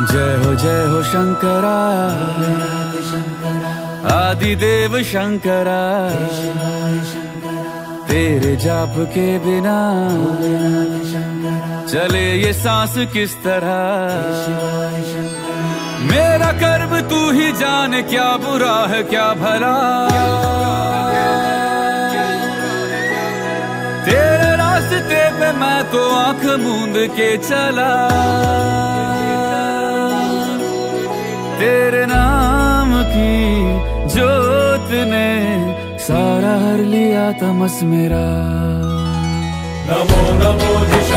जय हो शंकरा, आदिदेव शंकरा, तेरे जाप के बिना चले ये सांस किस तरह। मेरा कर्म तू ही जाने, क्या बुरा है क्या भला। तेरे रास्ते पे मैं तो आंख मूंद के चला, तेरे नाम की जोत ने सारा हर लिया तमस मेरा। नमो नमो